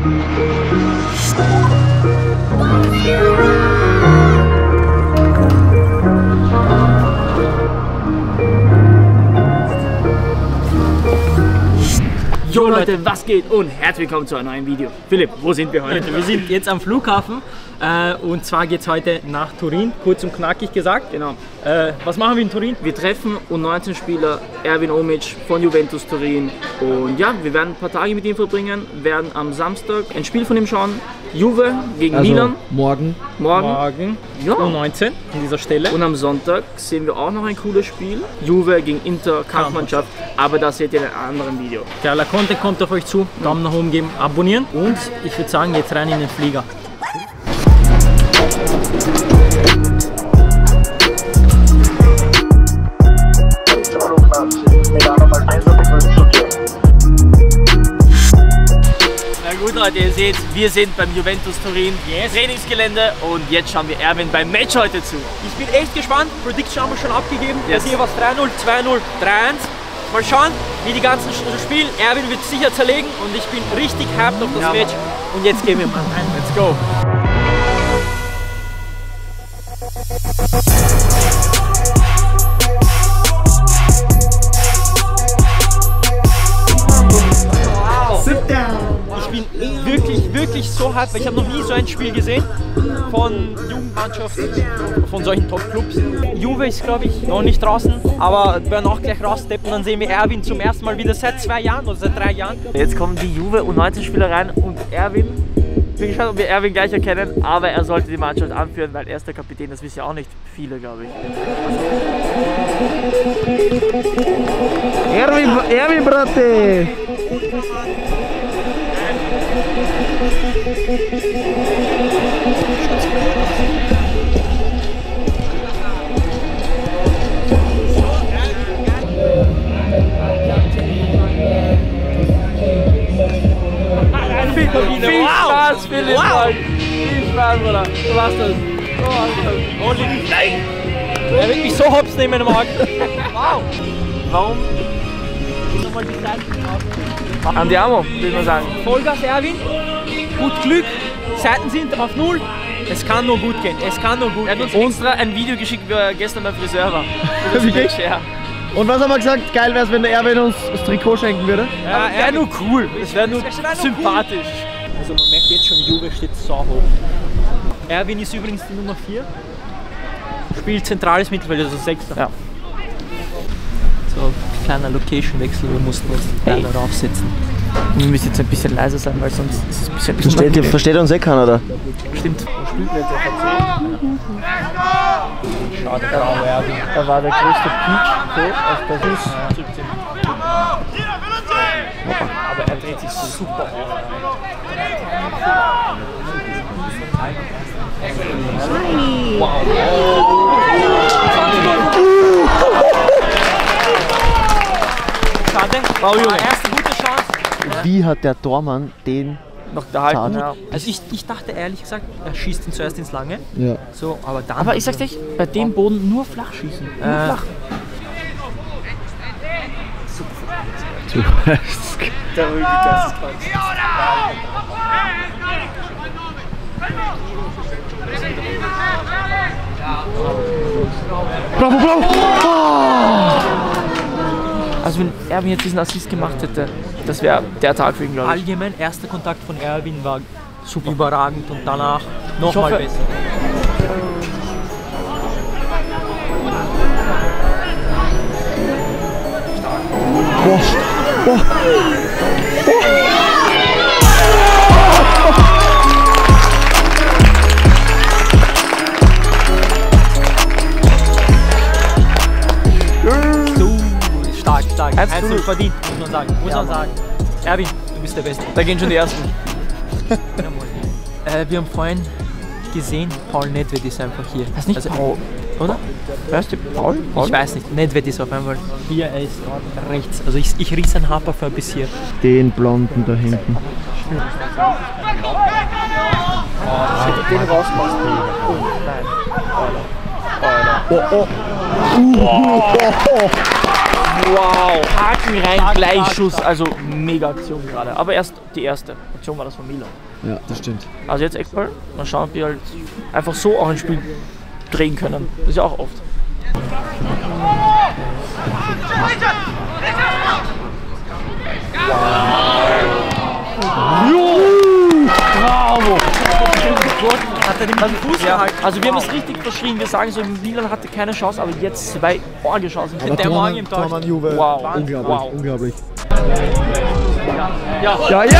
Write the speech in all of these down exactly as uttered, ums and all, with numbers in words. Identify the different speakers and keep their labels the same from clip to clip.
Speaker 1: Jo Leute, was geht und herzlich willkommen zu einem neuen Video. Philipp, wo sind wir heute?
Speaker 2: Wir sind jetzt am Flughafen äh, und zwar geht es heute nach Turin, kurz und knackig gesagt.
Speaker 1: Genau.
Speaker 2: Äh, was machen wir in Turin?
Speaker 1: Wir treffen U neunzehn Spieler Erwin Omic von Juventus Turin und ja, wir werden ein paar Tage mit ihm verbringen, werden am Samstag ein Spiel von ihm schauen, Juve gegen
Speaker 3: also
Speaker 1: Milan.
Speaker 3: Morgen.
Speaker 1: Morgen.
Speaker 2: Morgen.
Speaker 1: Ja.
Speaker 2: U neunzehn an dieser Stelle.
Speaker 1: Und am Sonntag sehen wir auch noch ein cooles Spiel, Juve gegen Inter, Kampfmannschaft, aber das seht ihr in einem anderen Video.
Speaker 2: Geiler Content kommt auf euch zu, Daumen nach oben geben, abonnieren und ich würde sagen, jetzt rein in den Flieger.
Speaker 1: Na gut Leute, ihr seht, wir sind beim Juventus Turin
Speaker 2: Yes.
Speaker 1: Trainingsgelände und jetzt schauen wir Erwin beim Match heute zu.
Speaker 2: Ich bin echt gespannt, Prediction haben wir schon abgegeben,
Speaker 1: Yes.
Speaker 2: hier was drei null, zwei null, drei eins. Mal schauen, wie die ganzen spielen. Erwin wird sicher zerlegen und ich bin richtig hyped auf das
Speaker 1: Ja,
Speaker 2: Match. Und jetzt gehen wir mal rein.
Speaker 1: Let's go!
Speaker 2: Ich bin wirklich, wirklich so hyped, weil ich habe noch nie so ein Spiel gesehen von Jugendmannschaften, von solchen Top-Clubs. Juve ist, glaube ich, noch nicht draußen, aber wir werden auch gleich raussteppen. Dann sehen wir Erwin zum ersten Mal wieder seit zwei Jahren oder seit drei Jahren.
Speaker 1: Jetzt kommen die Juve U neunzehn Spieler rein und Erwin, ich bin gespannt, ob wir Erwin gleich erkennen, aber er sollte die Mannschaft anführen, weil er ist der Kapitän, das wissen ja auch nicht viele, glaube ich.
Speaker 3: Erwin, Erwin, Brate!
Speaker 1: Viel Spaß, Philipp!
Speaker 2: Wow.
Speaker 1: Viel Spaß, Bruder! Du machst das! Du machst das!
Speaker 2: Holy nein! Er wird mich so hops nehmen im Auge. Wow!
Speaker 1: Warum?
Speaker 2: Nochmal die Seiten auf.
Speaker 1: Andiamo, würde man sagen.
Speaker 2: Vollgas Erwin, gut Glück, Seiten sind auf Null. Es kann nur gut gehen, es kann nur gut
Speaker 1: Er hat
Speaker 2: gehen.
Speaker 1: uns extra ein Video geschickt, wie er gestern beim Friseur war. Für das
Speaker 3: Wirklich?
Speaker 1: Match, ja.
Speaker 3: Und was haben wir gesagt? Geil wäre es, wenn der Erwin uns das Trikot schenken würde.
Speaker 2: Ja,
Speaker 1: Wäre nur cool, es wäre nur
Speaker 2: Das wär nur
Speaker 1: sympathisch.
Speaker 2: Also man merkt jetzt schon, Juve steht so hoch. Erwin ist übrigens die Nummer vier. Spielt zentrales Mittelfeld, also Sechster.
Speaker 1: Ja.
Speaker 2: So, kleiner Location-Wechsel, wir mussten uns leider raufsetzen.
Speaker 1: Wir müssen jetzt ein bisschen leiser sein, weil sonst ist es ein bisschen, ein bisschen
Speaker 3: Versteht,
Speaker 1: unangenehm.
Speaker 3: versteht uns eh keiner da.
Speaker 1: Stimmt.
Speaker 2: Schade, graue Erwin.
Speaker 1: Da war der größte Peak so auf der Fuß.
Speaker 2: Aber er dreht sich super auf. Schade.
Speaker 1: Wow, Junge.
Speaker 2: Erste gute Chance.
Speaker 3: Wie hat der Tormann den...
Speaker 1: Noch gehalten.
Speaker 3: Zart.
Speaker 1: Ja.
Speaker 2: Also ich, ich dachte ehrlich gesagt, er schießt ihn zuerst ins Lange.
Speaker 3: Ja.
Speaker 2: So, aber dann.
Speaker 1: Aber ich sag's dir, bei dem Boden nur flach schießen. Nur
Speaker 2: Äh,
Speaker 1: flach. Der ruhige Geisteskrank.
Speaker 3: Bravo, bravo!
Speaker 1: Also wenn Erwin jetzt diesen Assist gemacht hätte, das wäre der Tag für ihn, glaube ich.
Speaker 2: allgemein, erster Kontakt von Erwin war super überragend und danach nochmal
Speaker 1: hoffe-
Speaker 2: besser.
Speaker 3: Boah. Boah.
Speaker 2: So stark, stark.
Speaker 1: eins zu null.
Speaker 2: Einzel verdient, muss man sagen. Muss man sagen. Erwin, du bist der Beste.
Speaker 1: Da gehen schon die ersten.
Speaker 2: äh, wir haben vorhin gesehen, Paul Nedved ist einfach hier.
Speaker 1: Heißt nicht
Speaker 2: Also,
Speaker 1: Paul, oder? Weißt du, Paul?
Speaker 2: Ich weiß nicht, Nedved ist auf einmal hier, er ist rechts. Also ich, ich riech sein Haarparfum bis hier.
Speaker 3: Den Blonden da hinten.
Speaker 1: Den rausmachst. Oh nein.
Speaker 3: Oh, oh. Uh, oh, oh.
Speaker 1: Wow, Haken rein, Gleichschuss, also mega Aktion gerade. Aber erst die erste Aktion war das von Milan.
Speaker 3: Ja, das stimmt.
Speaker 1: Also jetzt Eckball, mal schauen, ob die halt einfach so auch ein Spiel drehen können. Das ist ja auch oft. Jo! Bravo!
Speaker 2: Hat er den Fuß
Speaker 1: Ja,
Speaker 2: gehalten?
Speaker 1: also wir haben es richtig verschrien. Wir sagen so, Milan hatte keine Chance, aber jetzt zwei Orgelchancen.
Speaker 3: Aber
Speaker 2: der Morgen im
Speaker 3: Tormann,
Speaker 2: Tag.
Speaker 3: Tormann Juve,
Speaker 1: Wow.
Speaker 3: unglaublich,
Speaker 1: Wow.
Speaker 3: unglaublich.
Speaker 1: Ja,
Speaker 3: Ja, ja!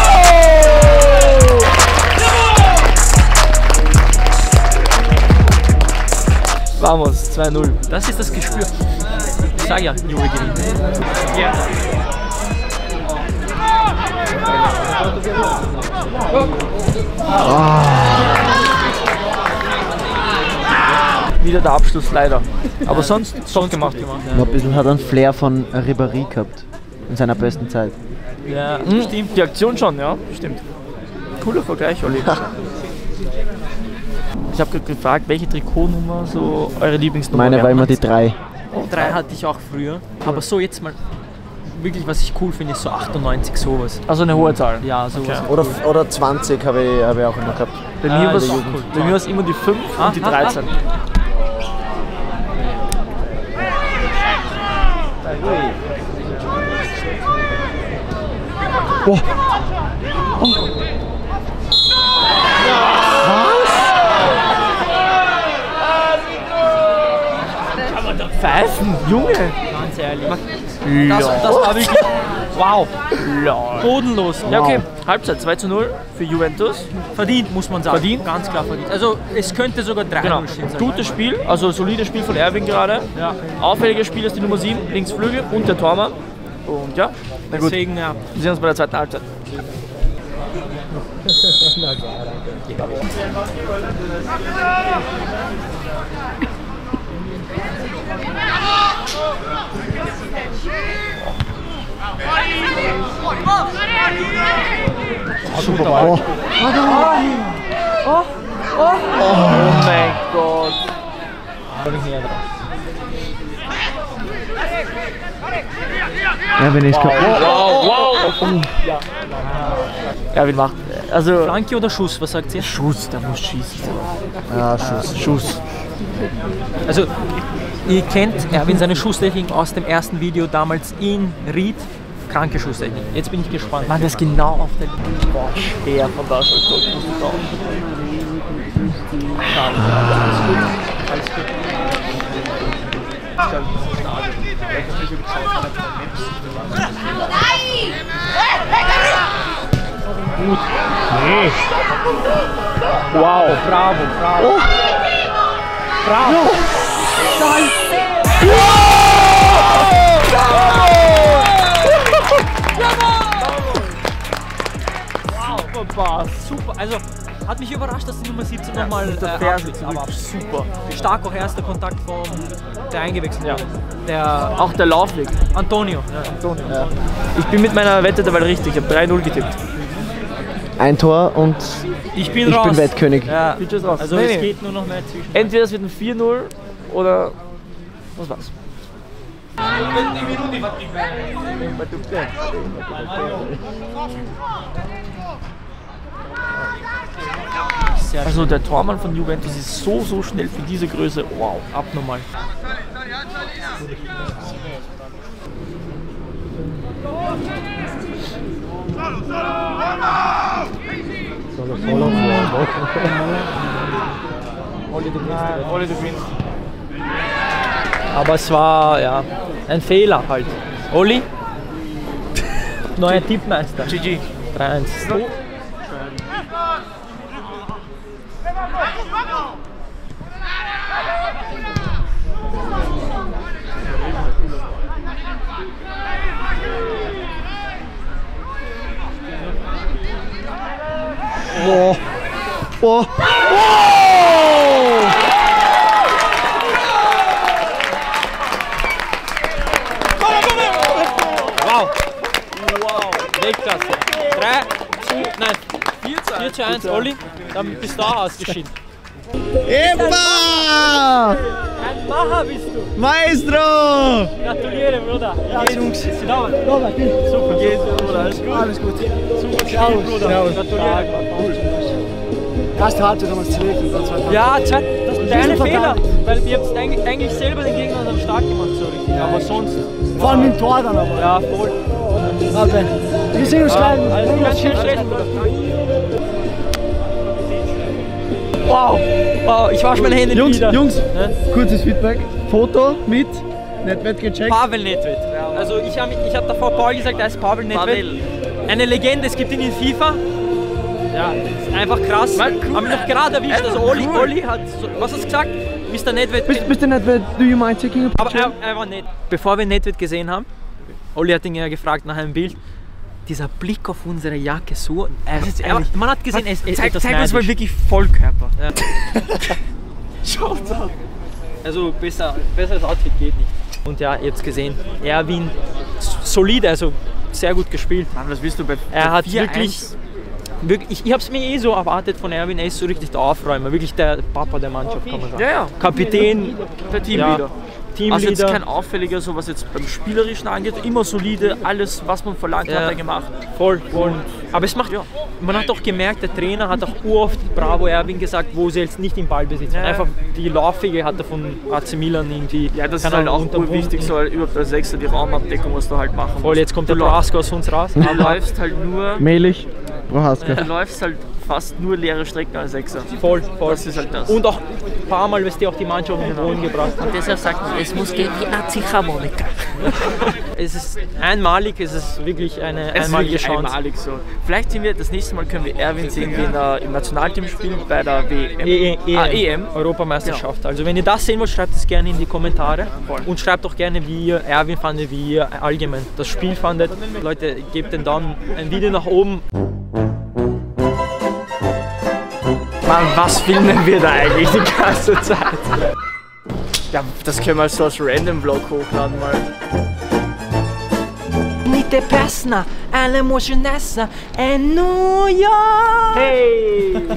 Speaker 1: Vamos, zwei null.
Speaker 2: Das ist das Gespür. Ich sag ja, Juve gewinnt. Ja.
Speaker 1: Wieder der Abschluss leider. Aber sonst top gemacht.
Speaker 4: Noch ein bisschen hat er einen Flair von Ribéry gehabt. In seiner besten Zeit.
Speaker 2: Ja,
Speaker 1: Hm, stimmt. Die Aktion schon, ja, stimmt. Cooler Vergleich, Olli. Ich habe gerade gefragt, welche Trikotnummer so eure Lieblingsnummer
Speaker 4: Meine
Speaker 1: wäre.
Speaker 4: war immer die drei.
Speaker 2: drei hatte ich auch früher. Aber so jetzt mal, wirklich was ich cool finde, ist so achtundneunzig sowas.
Speaker 1: Also eine hohe Zahl.
Speaker 2: Ja, sowas.
Speaker 1: Okay.
Speaker 4: Oder, oder zwanzig habe ich, hab ich auch immer gehabt.
Speaker 1: Bei
Speaker 2: Ah,
Speaker 1: mir war
Speaker 2: in
Speaker 1: es
Speaker 2: der Jugend.
Speaker 1: bei mir war's immer die fünf
Speaker 2: Ah,
Speaker 1: und die
Speaker 2: ah,
Speaker 1: dreizehn.
Speaker 3: Oh.
Speaker 1: Pfeifen, Junge!
Speaker 2: Ganz ehrlich. Das, das war wirklich, wow, bodenlos.
Speaker 1: Ja, okay. Halbzeit zwei zu null für Juventus.
Speaker 2: Verdient, muss man sagen.
Speaker 1: Verdient?
Speaker 2: Ganz klar verdient. Also es könnte sogar drei null
Speaker 1: Genau.
Speaker 2: stehen. sag ich.
Speaker 1: Gutes Spiel, also solides Spiel von Erwin gerade.
Speaker 2: Ja.
Speaker 1: Auffälliges Spiel ist die Nummer sieben, links Flügel und der Tormann. Und ja, na gut,
Speaker 2: Deswegen, ja.
Speaker 1: wir sehen uns bei der zweiten Halbzeit.
Speaker 3: Super Ball.
Speaker 1: Oh mein Gott.
Speaker 4: Erwin ist kaputt.
Speaker 1: Wow, wow. Ja. Erwin macht, also
Speaker 2: Flanke oder Schuss, was sagt ihr?
Speaker 1: Schuss, der muss schießen.
Speaker 4: Ja, Schuss.
Speaker 1: Schuss.
Speaker 2: Also, ihr kennt Erwin seine Schusstechnik aus dem ersten Video damals in Ried. Kranke Schusstechnik. Jetzt bin ich gespannt.
Speaker 1: Mann, das genau auf den Boah, schwer von da schon durch.
Speaker 2: Alles gut.
Speaker 1: Gut. Nee. Wow.
Speaker 2: Bravo, bravo.
Speaker 1: Oh.
Speaker 2: Bravo.
Speaker 1: Super Pass.
Speaker 2: Super, also hat mich überrascht, dass die Nummer siebzehn nochmal
Speaker 1: Mit der
Speaker 2: äh,
Speaker 1: Ferse
Speaker 2: abschließt,
Speaker 1: zurück.
Speaker 2: aber
Speaker 1: Super.
Speaker 2: stark auch erster Kontakt vom der eingewechselt
Speaker 1: Ja.
Speaker 2: wurde. Der
Speaker 1: Auch der Laufweg.
Speaker 2: Antonio. Ja.
Speaker 1: Antonio. Ich bin mit meiner Wette dabei richtig. Ich habe drei null getippt.
Speaker 4: Ein Tor und
Speaker 2: Ich bin
Speaker 4: ich
Speaker 2: raus.
Speaker 4: bin Wettkönig.
Speaker 2: Ja.
Speaker 1: Bitte ist raus.
Speaker 2: Also
Speaker 1: Nee,
Speaker 2: es
Speaker 1: nee.
Speaker 2: geht nur noch mehr zwischen.
Speaker 1: Entweder es wird ein vier null oder was war's? Also der Tormann von Juventus ist so, so schnell für diese Größe. Wow, abnormal. Olli, du gewinnst.
Speaker 2: Aber es war ja ein Fehler halt. Olli? Neuer Tippmeister.
Speaker 1: G G.
Speaker 2: drei eins.
Speaker 3: Oh. Oh.
Speaker 2: Wow! Wow! Weltklasse! drei zu, nein, vier zu eins, Olli. Dann bist du auch ausgeschieden.
Speaker 3: Epa!
Speaker 2: Ein Macher bist du!
Speaker 3: Maestro!
Speaker 2: Gratuliere, Bruder! Ja, Jungs! Super, geht's, Bruder? Alles gut? Alles gut. Super, Servus, Bruder! Servus. Gratuliere! Cool.
Speaker 5: Erste Halbzeit haben wir es zerlegt und dann zweite
Speaker 2: Ja, Zeit, das ist deine Fehler, weil wir haben eigentlich, eigentlich selber den Gegner dann stark gemacht, so richtig. Aber sonst.
Speaker 5: Vor allem mit dem Tor dann aber.
Speaker 2: Ja, voll.
Speaker 5: Okay. Wir sehen uns gleich.
Speaker 2: Alles ganz schön schlecht. Wow! Wow, ich wasche meine Hände
Speaker 3: Jungs,
Speaker 2: wieder.
Speaker 3: Jungs,
Speaker 2: Ne?
Speaker 3: kurzes Feedback. Foto mit Nedved gecheckt.
Speaker 2: Pavel Nedved. Also ich habe ich hab davor Paul gesagt, er ist Pavel Nedved.
Speaker 1: Pavel.
Speaker 2: Eine Legende, es gibt ihn in FIFA. Ja, das ist einfach krass.
Speaker 1: Mal cool.
Speaker 2: Haben wir noch gerade erwischt, also Oli, Oli hat, so, was hast du gesagt? Mister Nedved.
Speaker 3: Mister Nedved, do you mind taking a
Speaker 2: Aber
Speaker 3: picture?
Speaker 2: er, er war nett. Bevor wir Nedved gesehen haben, Oli hat ihn ja gefragt nach einem Bild. Dieser Blick auf unsere Jacke, so. Er, er, man hat gesehen, er ist
Speaker 1: Zeig,
Speaker 2: etwas
Speaker 1: zeig uns mal
Speaker 2: neidisch.
Speaker 1: wirklich Vollkörper.
Speaker 2: Ja. Schaut's an. Also besser, besseres Outfit geht nicht. Und ja, ihr habt's gesehen, Erwin solide, also sehr gut gespielt.
Speaker 1: Mann, was willst du bei
Speaker 2: Er hat
Speaker 1: vier
Speaker 2: wirklich,
Speaker 1: eins?
Speaker 2: wirklich ich, ich habe es mir eh so erwartet von Erwin, er ist so richtig der Aufräumer, wirklich der Papa der Mannschaft, kann man sagen.
Speaker 1: Ja, ja.
Speaker 2: Kapitän,
Speaker 1: Der Teamleader.
Speaker 2: ja,
Speaker 1: Also jetzt
Speaker 2: Teamleader,
Speaker 1: kein auffälliger, so was jetzt beim Spielerischen angeht, immer solide, alles was man verlangt
Speaker 2: Ja.
Speaker 1: hat er gemacht.
Speaker 2: voll, voll. Aber es macht,
Speaker 1: Ja.
Speaker 2: man hat auch gemerkt, der Trainer hat auch uroft Bravo Erwin gesagt, wo sie jetzt nicht im Ballbesitz sind.
Speaker 1: Ja.
Speaker 2: Einfach die Laufwege hat er von A C Milan irgendwie.
Speaker 1: Ja, das ist
Speaker 2: keine
Speaker 1: halt auch
Speaker 2: Ahnung,
Speaker 1: wichtig, so halt überhaupt als Sechser die Raumabdeckung, was du halt machen musst.
Speaker 2: Voll, jetzt kommt der
Speaker 1: du
Speaker 2: Blasco aus uns raus.
Speaker 1: Du läufst halt nur,
Speaker 3: Mehlig, Prohaska.
Speaker 1: du läufst halt fast nur leere Strecken als Sechser.
Speaker 2: Voll, voll.
Speaker 1: Das ist halt das.
Speaker 2: Und auch ein paar Mal, was die auch die Mannschaft auf den Boden gebracht hat.
Speaker 1: deshalb sagt man, es muss gehen wie eine Ziehharmonika.
Speaker 2: Es ist einmalig, es ist wirklich eine
Speaker 1: Es ist
Speaker 2: einmalige
Speaker 1: wirklich
Speaker 2: Chance.
Speaker 1: einmalig so. Vielleicht sehen wir, das nächste Mal können wir Erwin sehen, wie er im Nationalteam spielt bei der W M.
Speaker 2: E E
Speaker 1: Ah, E M.
Speaker 2: Europameisterschaft. Also wenn ihr das sehen wollt, schreibt es gerne in die Kommentare. Und schreibt auch gerne, wie ihr Erwin fandet, wie ihr allgemein das Spiel fandet. Leute, gebt den Daumen, ein Video nach oben.
Speaker 1: Mann, was filmen wir da eigentlich die ganze Zeit? Ja, das können wir so als Random-Vlog hochladen mal.
Speaker 2: Nite pesna, alle motionessa, e New York! Hey!